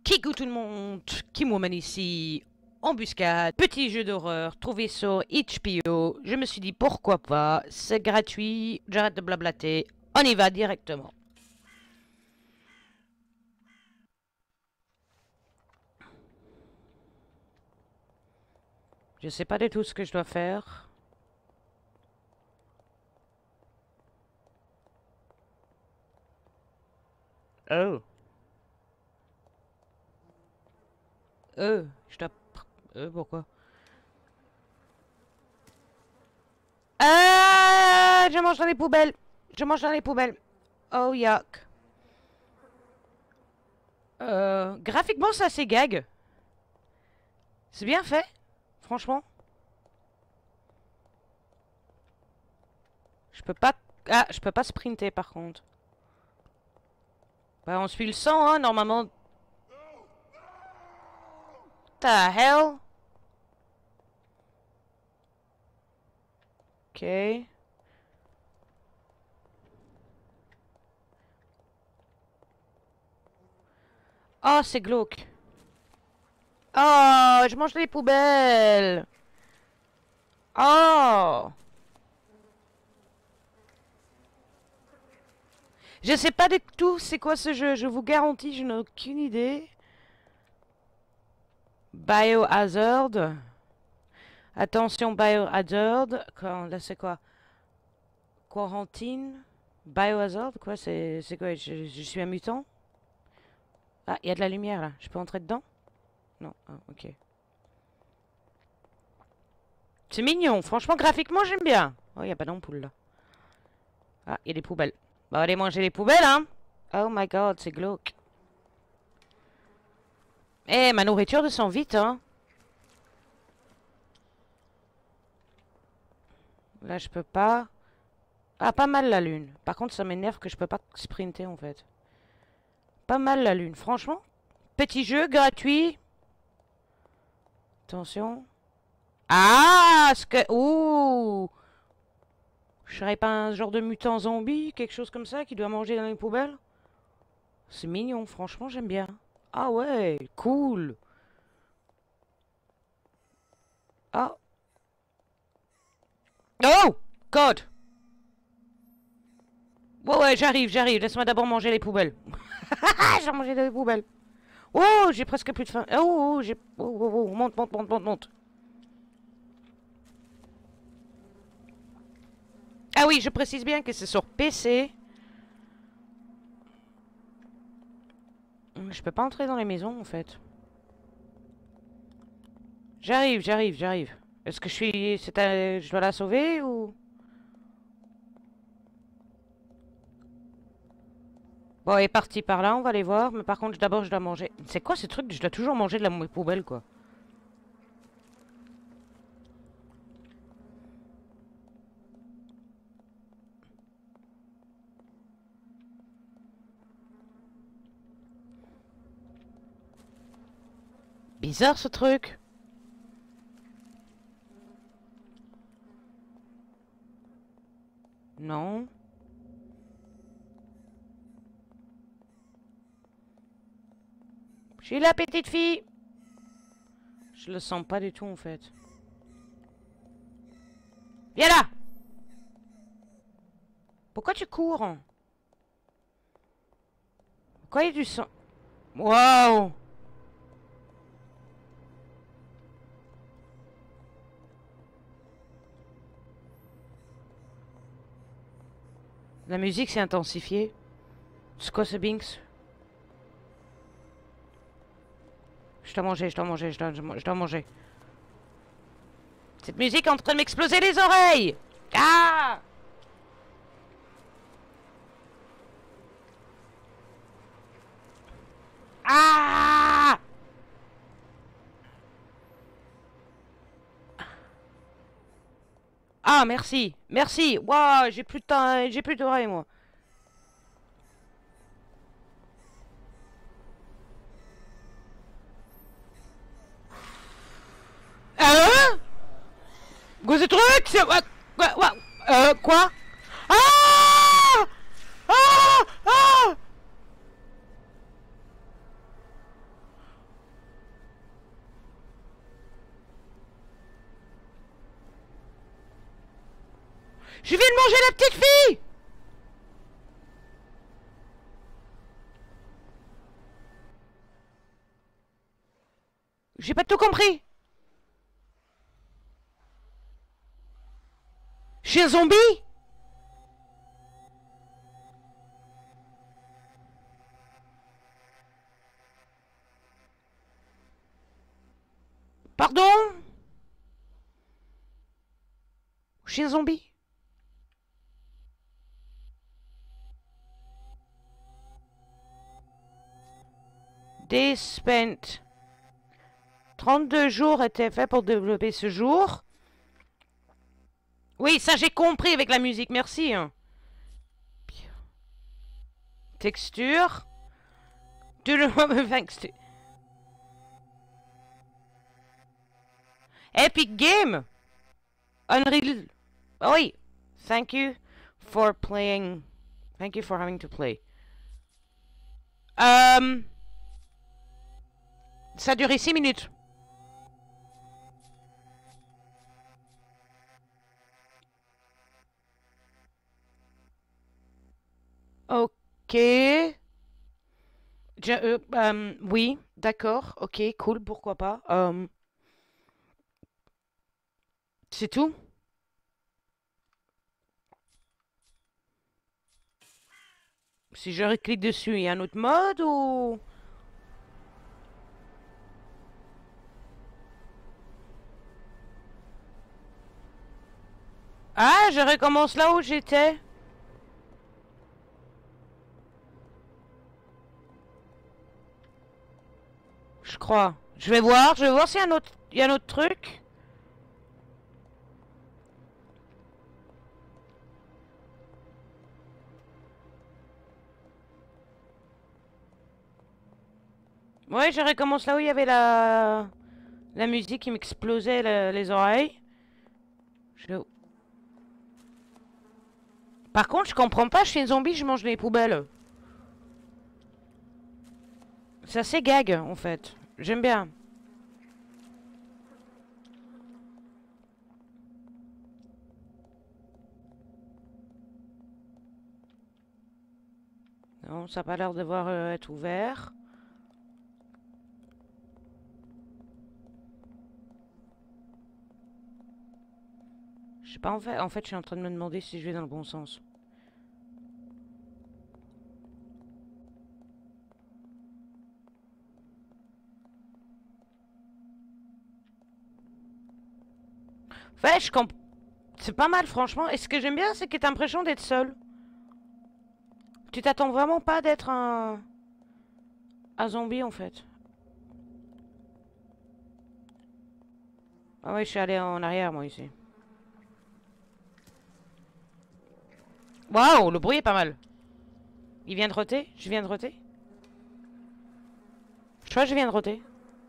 Kikou tout le monde, Kimwoman ici, embuscade, petit jeu d'horreur, trouvé sur HBO. Je me suis dit pourquoi pas, c'est gratuit, j'arrête de blablater, on y va directement. Je sais pas du tout ce que je dois faire. Oh. Je dois... pourquoi? Je mange dans les poubelles. Je mange dans les poubelles. Oh, yuck. Graphiquement, c'est assez gag. C'est bien fait, franchement. Je peux pas... Ah, je peux pas sprinter, par contre. Bah, on suit le sang, hein, normalement. The hell? Ok. Oh, c'est glauque. Oh, je mange les poubelles. Oh. Je sais pas du tout c'est quoi ce jeu, je vous garantis, je n'ai aucune idée. Biohazard. Attention, Biohazard. Là, c'est quoi? Quarantine. Biohazard, quoi? C'est quoi? Je suis un mutant? Ah, il y a de la lumière là. Je peux entrer dedans? Non, ah, ok. C'est mignon. Franchement, graphiquement, j'aime bien. Oh, il n'y a pas d'ampoule là. Ah, il y a des poubelles. Bon, allez manger les poubelles, hein. Oh my god, c'est glauque. Eh, ma nourriture descend vite, hein. Là, je peux pas. Ah, pas mal la lune. Par contre, ça m'énerve que je peux pas sprinter, en fait. Pas mal la lune, franchement. Petit jeu gratuit. Attention. Ah, ce que... Ouh. Je serais pas un genre de mutant zombie, quelque chose comme ça, qui doit manger dans les poubelles? C'est mignon, franchement, j'aime bien. Ah ouais, cool. Ah. Oh, God. Ouais, j'arrive. Laisse-moi d'abord manger les poubelles. J'ai mangé les poubelles. Oh, j'ai presque plus de faim. J'ai... monte. Ah oui, je précise bien que c'est sur PC. Je peux pas entrer dans les maisons, en fait. J'arrive. Est-ce que je suis... je dois la sauver, ou... Bon, elle est partie par là, on va aller voir. Mais par contre, d'abord, je dois manger. C'est quoi ce truc? Je dois toujours manger de la poubelle, quoi. Bizarre, ce truc. Non. Je suis la petite fille. Je le sens pas du tout, en fait. Viens là! Pourquoi tu cours? Pourquoi il y a du sang? Waouh! La musique s'est intensifiée. C'est quoi ce Binks? Je dois manger. Cette musique est en train de m'exploser les oreilles! Ah! Ah! Ah, merci. Waouh, j'ai plus de temps, j'ai plus d'oreilles, moi. Hein? Quoi ce truc? C'est... Quoi? Ah! Ah! Ah! Je viens de manger la petite fille! J'ai pas tout compris. Je suis un zombie? Pardon? Je suis un zombie? Days spent. 32 jours étaient faits pour développer ce jour. Oui, ça j'ai compris avec la musique, merci. Texture. Do the moment thanks to... Epic Game. Unreal. Oh oui. Thank you for playing. Thank you for having to play. Ça a duré 6 minutes. Ok. Oui, d'accord. Ok, cool, pourquoi pas. C'est tout? Si je clique dessus, il y a un autre mode ou... Ah, je recommence là où j'étais. Je crois. Je vais voir s'il y a un autre, il y a un autre truc. Ouais, je recommence là où il y avait la musique qui m'explosait les oreilles. Je- Par contre, je comprends pas, je suis une zombie, je mange les poubelles. C'est assez gag, en fait. J'aime bien. Non, ça n'a pas l'air de devoir être ouvert. Je sais pas, en fait, je suis en train de me demander si je vais dans le bon sens. Ouais, je comprends. C'est pas mal, franchement. Et ce que j'aime bien, c'est que t'as l'impression d'être seul. Tu t'attends vraiment pas d'être un zombie, en fait. Ah ouais, je suis allé en arrière, moi, ici. Waouh, le bruit est pas mal. Il vient de roter? Je viens de roter? Je crois que je viens de roter.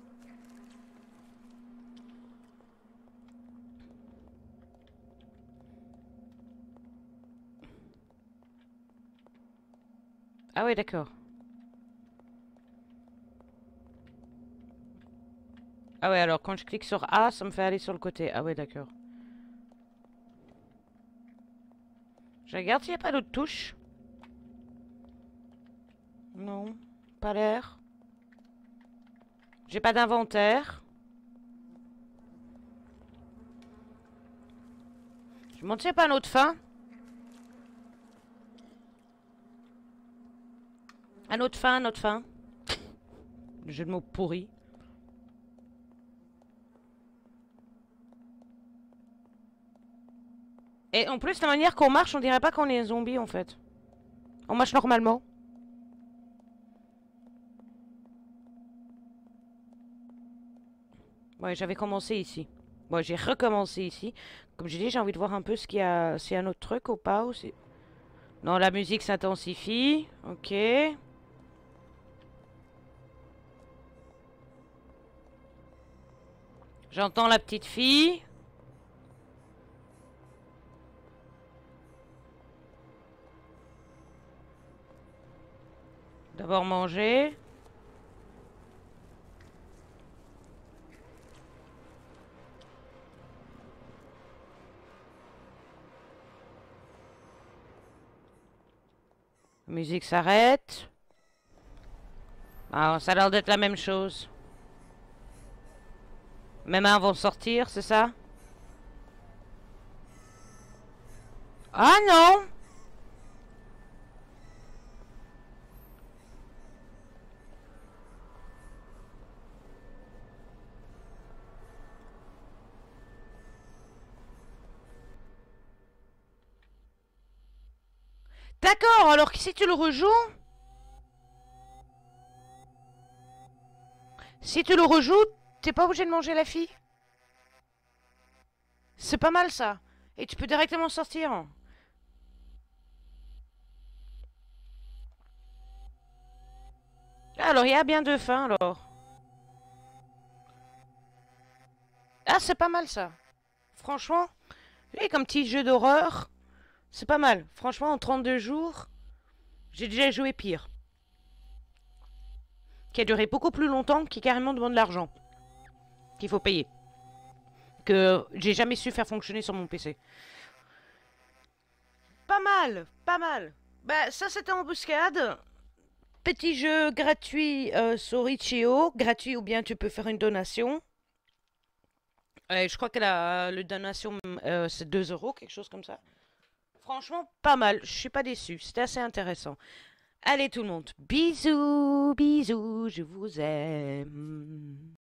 Ah ouais, d'accord. Ah ouais, alors quand je clique sur A, ça me fait aller sur le côté. Ah ouais, d'accord. Je regarde s'il n'y a pas d'autres touches. Non, pas l'air. J'ai pas d'inventaire. Je me demande s'il n'y a pas un autre fin. Un autre fin, un autre fin. Le jeu de mots pourri. Et en plus, la manière qu'on marche, on dirait pas qu'on est un zombie en fait. On marche normalement. Ouais, j'avais commencé ici. Bon, j'ai recommencé ici. Comme je dis, j'ai envie de voir un peu s'il y a un autre truc ou pas. Non, la musique s'intensifie. Ok. J'entends la petite fille. D'abord manger. Musique s'arrête. Ah, ça a l'air d'être la même chose. Mes mains vont sortir, c'est ça? Ah non! D'accord, alors que si tu le rejoues... Si tu le rejoues, t'es pas obligé de manger la fille. C'est pas mal ça. Et tu peux directement sortir. Alors, il y a bien deux fins alors. Ah, c'est pas mal ça. Franchement, et comme petit jeu d'horreur, c'est pas mal. Franchement, en 32 jours, j'ai déjà joué pire. Qui a duré beaucoup plus longtemps, qui carrément demande de l'argent. Qu'il faut payer. Que j'ai jamais su faire fonctionner sur mon PC. Pas mal, pas mal. Bah, ça c'était Embuscade. Petit jeu gratuit sur Itch.io. Gratuit ou bien tu peux faire une donation. Je crois que le donation c'est 2 euros, quelque chose comme ça. Franchement, pas mal. Je suis pas déçu. C'était assez intéressant. Allez tout le monde. Bisous, bisous, je vous aime.